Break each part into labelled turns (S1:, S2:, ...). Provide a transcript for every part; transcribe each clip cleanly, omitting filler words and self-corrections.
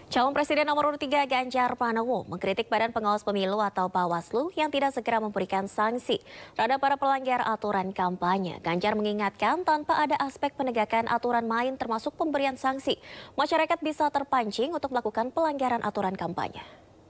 S1: Calon Presiden nomor urut 3 Ganjar Pranowo mengkritik Badan Pengawas Pemilu atau Bawaslu yang tidak segera memberikan sanksi terhadap para pelanggar aturan kampanye. Ganjar mengingatkan tanpa ada aspek penegakan aturan main termasuk pemberian sanksi, masyarakat bisa terpancing untuk melakukan pelanggaran aturan kampanye.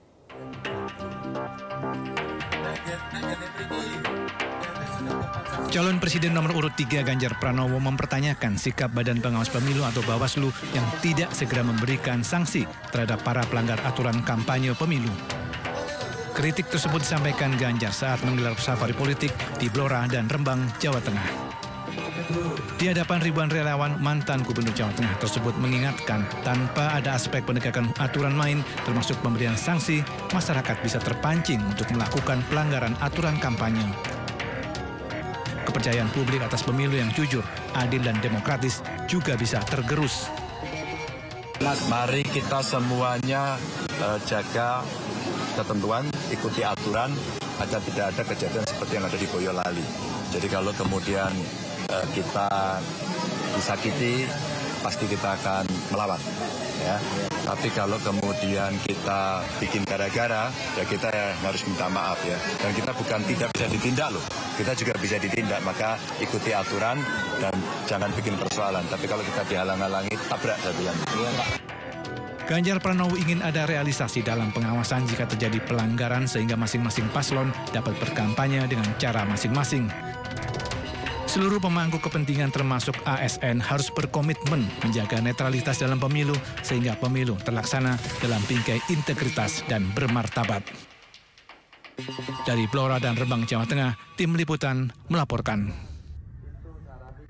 S2: Calon Presiden nomor urut 3 Ganjar Pranowo mempertanyakan sikap Badan Pengawas Pemilu atau Bawaslu yang tidak segera memberikan sanksi terhadap para pelanggar aturan kampanye pemilu. Kritik tersebut disampaikan Ganjar saat menggelar safari politik di Blora dan Rembang, Jawa Tengah. Di hadapan ribuan relawan, mantan Gubernur Jawa Tengah tersebut mengingatkan tanpa ada aspek penegakan aturan main termasuk pemberian sanksi, masyarakat bisa terpancing untuk melakukan pelanggaran aturan kampanye. Kepercayaan publik atas pemilu yang jujur, adil dan demokratis juga bisa tergerus.
S3: Mari kita semuanya jaga ketentuan, ikuti aturan agar tidak ada kejadian seperti yang ada di Boyolali. Jadi kalau kemudian kita disakiti, pasti kita akan melawan. Ya. Tapi kalau kemudian kita bikin gara-gara, ya kita harus minta maaf ya. Dan kita bukan tidak bisa ditindak loh, kita juga bisa ditindak. Maka ikuti aturan dan jangan bikin persoalan. Tapi kalau kita dihalang-halangi, tabrak satu yang.
S2: Ganjar Pranowo ingin ada realisasi dalam pengawasan jika terjadi pelanggaran sehingga masing-masing paslon dapat berkampanye dengan cara masing-masing. Seluruh pemangku kepentingan termasuk ASN harus berkomitmen menjaga netralitas dalam pemilu sehingga pemilu terlaksana dalam bingkai integritas dan bermartabat. Dari Blora dan Rembang, Jawa Tengah, Tim Liputan melaporkan.